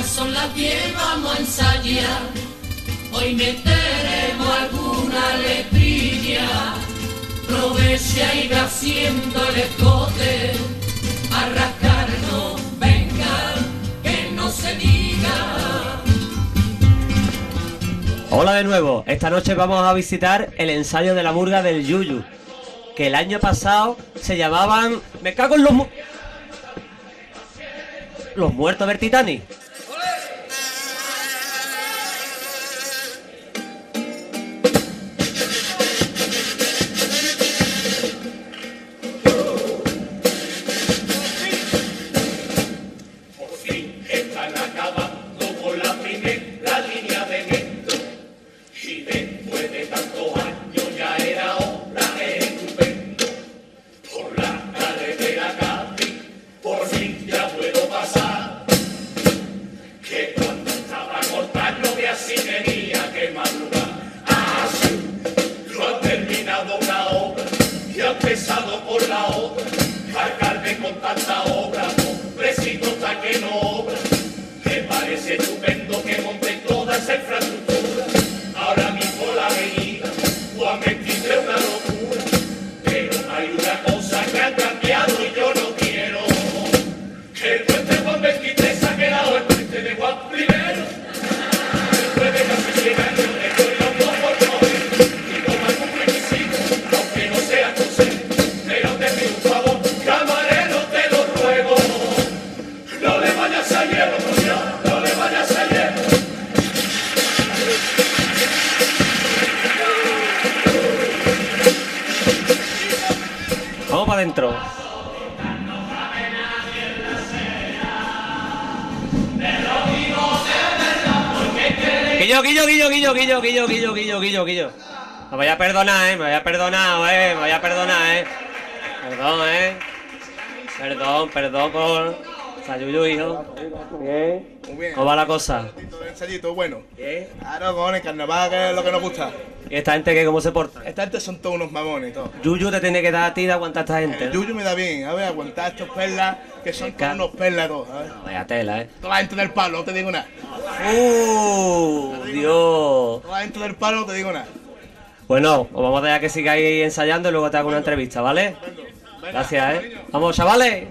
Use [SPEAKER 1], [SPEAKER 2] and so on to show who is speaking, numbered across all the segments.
[SPEAKER 1] son las 10, vamos a ensayar. Hoy meteremos alguna letrilla. Provecha y va haciendo el escote. A rascarnos, venga, que no se diga.
[SPEAKER 2] Hola de nuevo, esta noche vamos a visitar el ensayo de la murga del Yuyu, que el año pasado se llamaban... ¡Me cago en los muertos del Titanic! Vamos para adentro. Guillo. Me voy a perdonar, me voy a perdonar. Perdón por... Sayuyu, hijo. Bien.
[SPEAKER 3] Muy bien.
[SPEAKER 2] ¿Cómo va la cosa?
[SPEAKER 3] Ensayito, bueno.
[SPEAKER 2] Bien.
[SPEAKER 3] Claro, con el carnaval, que es lo que nos gusta.
[SPEAKER 2] ¿Y esta gente que cómo se porta?
[SPEAKER 3] Esta gente son todos unos mamones, todos.
[SPEAKER 2] Yuyu te tiene que dar a ti de aguantar a esta gente,
[SPEAKER 3] El
[SPEAKER 2] ¿no?
[SPEAKER 3] Yuyu me da bien, a ver, aguantar estos perlas, que son todos unos perlas todos, a ver.
[SPEAKER 2] Vaya tela,
[SPEAKER 3] Toda la gente del palo, no te digo nada.
[SPEAKER 2] Dios.
[SPEAKER 3] Toda la gente del palo, no te digo nada.
[SPEAKER 2] Bueno, os vamos a dejar que sigáis ensayando y luego te hago una entrevista, ¿vale?
[SPEAKER 3] Venga,
[SPEAKER 2] Gracias, Vamos, chavales.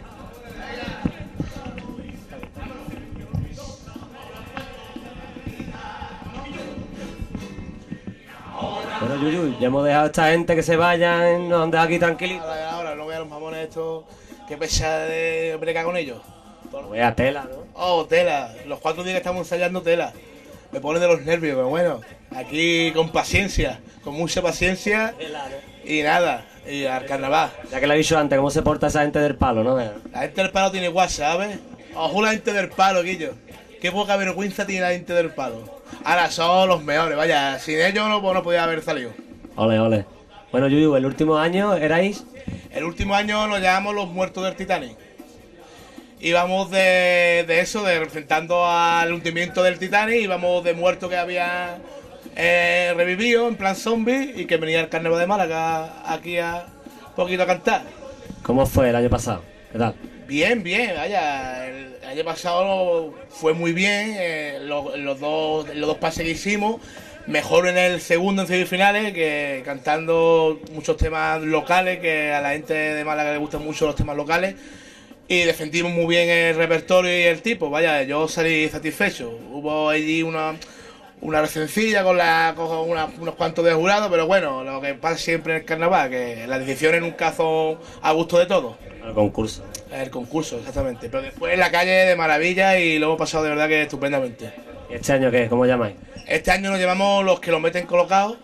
[SPEAKER 2] Bueno, Yuyu, ya hemos dejado a esta gente que se vayan, nos han dejado aquí tranquilitos.
[SPEAKER 3] Ahora, no vean los mamones estos, que pesada de bregar con ellos.
[SPEAKER 2] Vaya tela, ¿no?
[SPEAKER 3] Oh, tela, los 4 días que estamos ensayando tela. Me pone de los nervios, pero bueno, aquí con paciencia, con mucha paciencia y nada, y al carnaval.
[SPEAKER 2] Ya que lo he dicho antes, ¿cómo se porta esa gente del palo, no?
[SPEAKER 3] La gente del palo tiene guasa, ¿sabes? Ojo la gente del palo, Guillo. Qué poca vergüenza tiene la gente del palo. Ahora son los mejores, vaya, sin ellos no podía haber salido.
[SPEAKER 2] Ole. Bueno, Yuyu, el último año erais...
[SPEAKER 3] El último año nos llamamos los muertos del Titanic. Íbamos de eso, de enfrentando al hundimiento del Titanic, íbamos de muertos que había revivido en plan zombie y que venía el carnaval de Málaga aquí a poquito a cantar.
[SPEAKER 2] ¿Cómo fue el año pasado? ¿Qué tal?
[SPEAKER 3] Bien, vaya, el año pasado fue muy bien, los dos pases que hicimos, mejor en el segundo en semifinales, que cantando muchos temas locales, que a la gente de Málaga le gustan mucho los temas locales, y defendimos muy bien el repertorio y el tipo, vaya, yo salí satisfecho. Hubo allí una resencilla con unos cuantos de jurados, pero bueno, lo que pasa siempre en el carnaval, que las decisiones nunca son a gusto de todos.
[SPEAKER 2] El concurso.
[SPEAKER 3] El concurso, exactamente. Pero después en la calle de maravilla y lo hemos pasado de verdad que estupendamente.
[SPEAKER 2] ¿Y este año qué? ¿Cómo llamáis?
[SPEAKER 3] Este año nos llevamos los que lo meten colocados.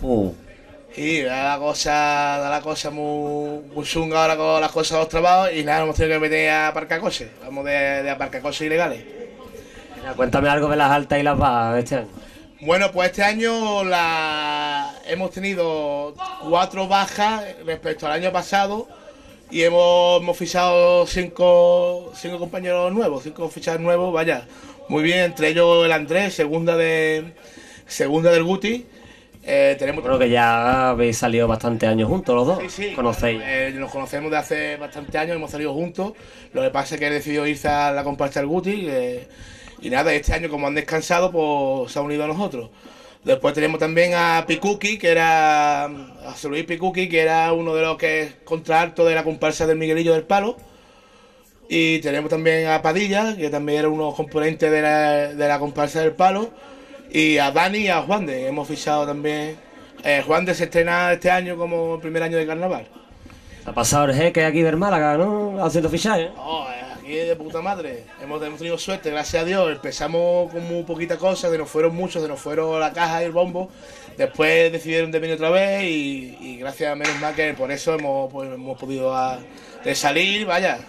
[SPEAKER 3] Y da la cosa muy chunga ahora con las cosas de los trabajos y nada, nos hemos tenido que meter a aparcacoches. Vamos de aparcacoches ilegales.
[SPEAKER 2] Mira, cuéntame algo de las altas y las bajas de este año.
[SPEAKER 3] Bueno, pues este año hemos tenido 4 bajas respecto al año pasado y hemos fichado 5 compañeros nuevos, 5 fichajes nuevos, vaya, muy bien, entre ellos el Andrés, segunda del Guti. Tenemos
[SPEAKER 2] Creo que ya habéis salido bastantes años juntos los dos.
[SPEAKER 3] Sí.
[SPEAKER 2] ¿Conocéis?
[SPEAKER 3] Nos conocemos de hace bastantes años, hemos salido juntos. Lo que pasa es que él decidió irse a la comparsa del Guti Y nada, este año como han descansado, pues se ha unido a nosotros. Después tenemos también a Picuqui, a José Luis Picuqui, que era uno de los que es contralto de la comparsa del Miguelillo del Palo. Y tenemos también a Padilla, que también era uno componente de la comparsa del Palo. Y a Dani y a Juan de. Hemos fichado también. Juan de se estrena este año como el primer año de carnaval.
[SPEAKER 2] Se ha pasado el jeque aquí del Málaga, ¿no? Haciendo fichajes.
[SPEAKER 3] Oh, aquí de puta madre. Hemos tenido suerte, gracias a Dios. Empezamos con muy poquita cosa, se nos fueron muchos, se nos fueron la caja y el bombo. Después decidieron de venir otra vez y gracias a menos mal que por eso hemos podido de salir, vaya,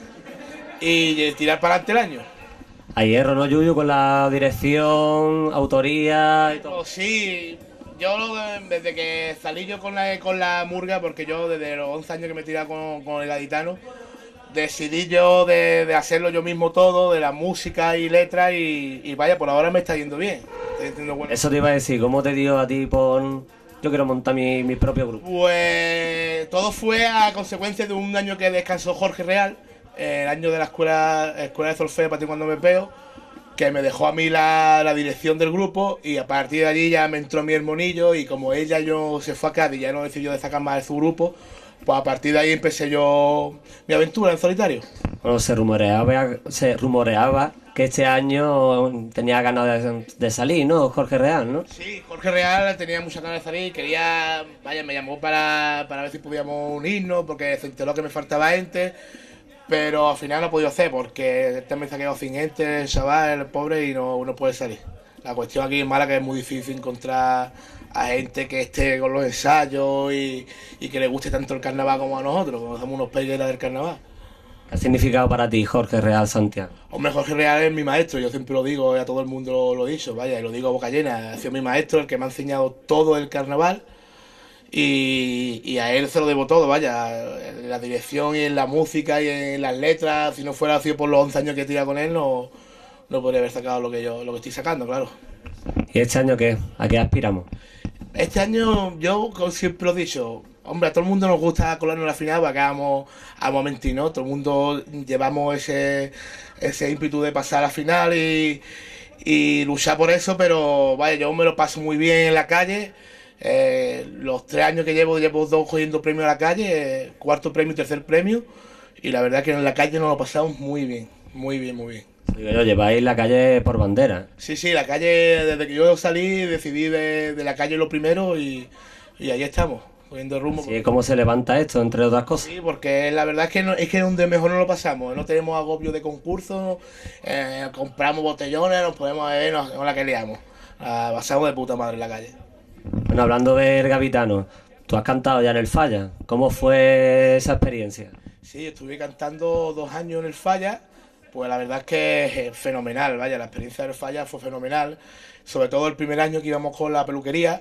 [SPEAKER 3] y tirar para adelante el año.
[SPEAKER 2] A hierro, ¿no, Yuyu? Con la dirección, autoría y todo.
[SPEAKER 3] Oh, sí, yo desde que salí yo con la murga, porque yo desde los 11 años que me tiraba con el gaditano, decidí yo de hacerlo yo mismo todo, de la música y letras y vaya, por ahora me está yendo bien. Bueno.
[SPEAKER 2] Eso te iba a decir, ¿cómo te dio a ti por... Yo quiero montar mi propio grupo?
[SPEAKER 3] Pues todo fue a consecuencia de un año que descansó Jorge Real, el año de la escuela de solfeo para ti cuando me pego, que me dejó a mí la dirección del grupo y a partir de allí ya me entró mi hermanillo y como ella yo se fue a Cádiz y ya no decidió de sacar más de su grupo, pues a partir de ahí empecé yo mi aventura en solitario.
[SPEAKER 2] Bueno, se rumoreaba que este año tenía ganas de salir, ¿no? Jorge Real, ¿no?
[SPEAKER 3] Sí, Jorge Real tenía muchas ganas de salir, me llamó para ver si podíamos unirnos, porque se enteró que me faltaba gente, pero al final no he podido hacer, porque también se ha quedado sin gente, el chaval, el pobre, y no puede salir. La cuestión aquí en Málaga es muy difícil encontrar a gente que esté con los ensayos y que le guste tanto el carnaval como a nosotros, como somos unos pegueras del carnaval.
[SPEAKER 2] ¿Qué ha significado para ti Jorge Real Santiago?
[SPEAKER 3] Hombre, Jorge Real es mi maestro, yo siempre lo digo, a todo el mundo lo he dicho, vaya, y lo digo a boca llena, ha sido mi maestro, el que me ha enseñado todo el carnaval y a él se lo debo todo, vaya, en la dirección y en la música y en las letras, si no fuera sido por los 11 años que he tirado con él, no podría haber sacado lo que estoy sacando, claro.
[SPEAKER 2] ¿Y este año qué? ¿A qué aspiramos?
[SPEAKER 3] Este año yo siempre lo he dicho, hombre, a todo el mundo nos gusta colarnos en la final, porque vamos a momentos, ¿no? Todo el mundo llevamos ese ímpetu de pasar a la final y luchar por eso, pero vaya, yo me lo paso muy bien en la calle. Los 3 años que llevo 2 cogiendo premios a la calle, cuarto premio y tercer premio, y la verdad que en la calle nos lo pasamos muy bien, muy bien, muy bien.
[SPEAKER 2] Digo yo, lleváis la calle por bandera.
[SPEAKER 3] Sí, la calle, desde que yo salí, decidí de la calle lo primero y ahí estamos, cogiendo rumbo.
[SPEAKER 2] Sí, ¿cómo se levanta esto, entre otras cosas?
[SPEAKER 3] Sí, porque la verdad es que donde mejor no lo pasamos, no tenemos agobio de concursos, compramos botellones, nos podemos beber, no la que liamos. Pasamos de puta madre en la calle.
[SPEAKER 2] Bueno, hablando del Gavitano, tú has cantado ya en el Falla. ¿Cómo fue esa experiencia?
[SPEAKER 3] Sí, estuve cantando 2 años en el Falla, pues la verdad es que es fenomenal, vaya, la experiencia del Falla fue fenomenal, sobre todo el primer año que íbamos con la peluquería.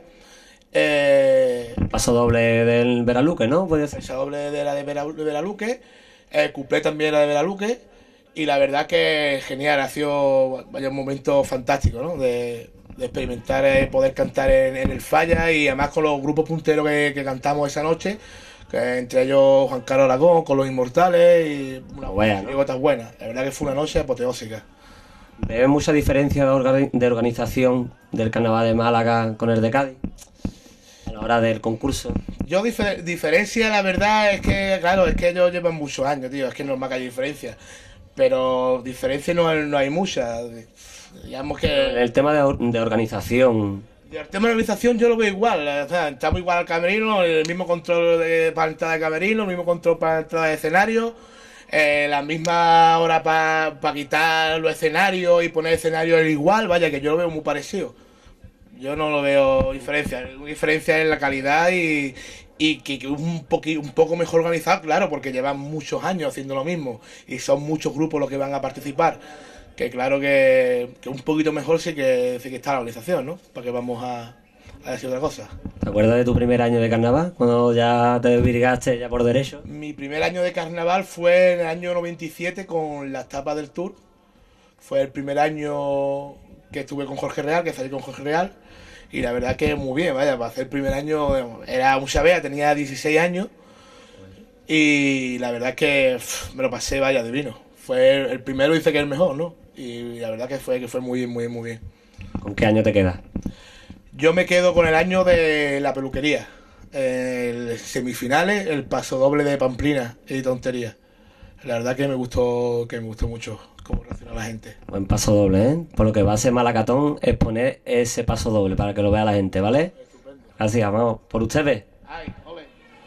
[SPEAKER 2] Paso doble del Veraluque, ¿no?
[SPEAKER 3] Paso doble de la de Veraluque, cuplé también la de Veraluque, y la verdad que genial, ha sido vaya, un momento fantástico, ¿no? De experimentar, poder cantar en el Falla y además con los grupos punteros que cantamos esa noche, que entre ellos Juan Carlos Aragón, con los Inmortales y una gotas buenas. La verdad que fue una noche apoteósica.
[SPEAKER 2] ¿Ves mucha diferencia de organización del Carnaval de Málaga con el de Cádiz a la hora del concurso?
[SPEAKER 3] Yo diferencia, la verdad es que, claro, es que ellos llevan muchos años, tío, es que normal que hay diferencia, pero diferencia no hay mucha. Digamos que
[SPEAKER 2] el tema de organización.
[SPEAKER 3] El tema de organización yo lo veo igual, o sea, estamos igual al camerino, el mismo control para entrada de camerino, el mismo control para entrada de escenario, la misma hora para quitar los escenarios y poner escenarios igual, vaya, que yo lo veo muy parecido. Yo no lo veo diferencia en la calidad y que un poco mejor organizado, claro, porque llevan muchos años haciendo lo mismo y son muchos grupos los que van a participar. Que claro que un poquito mejor sí que está la organización, ¿no? Para que vamos a decir otra cosa.
[SPEAKER 2] ¿Te acuerdas de tu primer año de carnaval? Cuando ya te desvirgaste ya por derecho.
[SPEAKER 3] Mi primer año de carnaval fue en el año 97 con las tapas del Tour. Fue el primer año que estuve con Jorge Real, que salí con Jorge Real. Y la verdad que muy bien, vaya, para hacer el primer año era mucha vea, tenía 16 años. Y la verdad que me lo pasé, vaya, divino. Fue el primero, dice que es el mejor, ¿no? y la verdad que fue muy bien.
[SPEAKER 2] ¿Con qué año te quedas?
[SPEAKER 3] Yo me quedo con el año de la peluquería, el semifinales, el paso doble de Pamplina y Tontería. La verdad que me gustó mucho cómo reaccionó la gente.
[SPEAKER 2] Buen paso doble, ¿eh? Por lo que va a ser Malacatón es poner ese paso doble para que lo vea la gente, ¿vale?
[SPEAKER 3] Estupendo.
[SPEAKER 2] Gracias, vamos. ¿Por ustedes?
[SPEAKER 3] Ay, ole.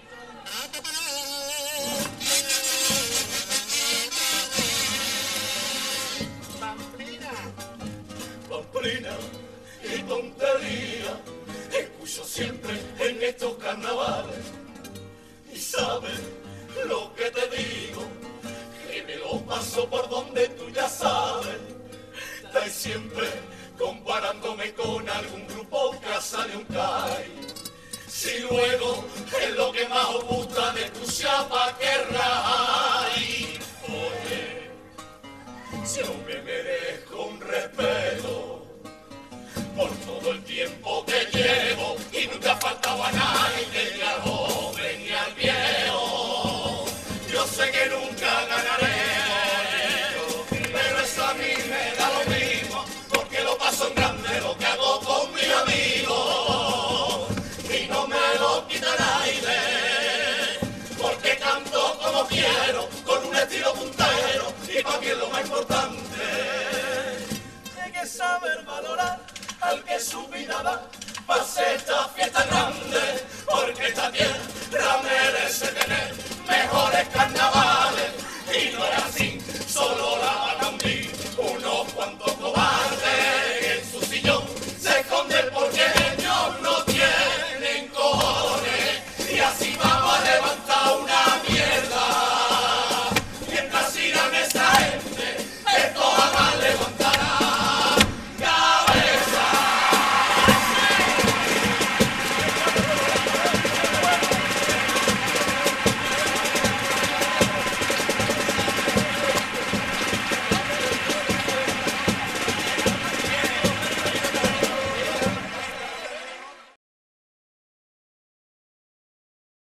[SPEAKER 1] Pamplina y Tontería, escucho siempre en estos carnavales. Y sabes lo que te digo, que me lo paso por donde tú ya sabes. Estáis siempre comparándome con algún grupo que sale un CAI. Si luego es lo que más os gusta de tu chapa que ray. Oye, yo me merezco un respeto por todo el tiempo que llevo y nunca faltaba a nadie, ni al joven ni al viejo. Yo sé que nunca ganaré, pero eso a mí me da lo mismo, porque lo paso en grande lo que hago con mis amigos y no me lo quita nadie, porque canto como quiero, con un estilo puntero y para mí es lo más importante. Hay que saber valorar al que su vida da, pase esta fiesta grande.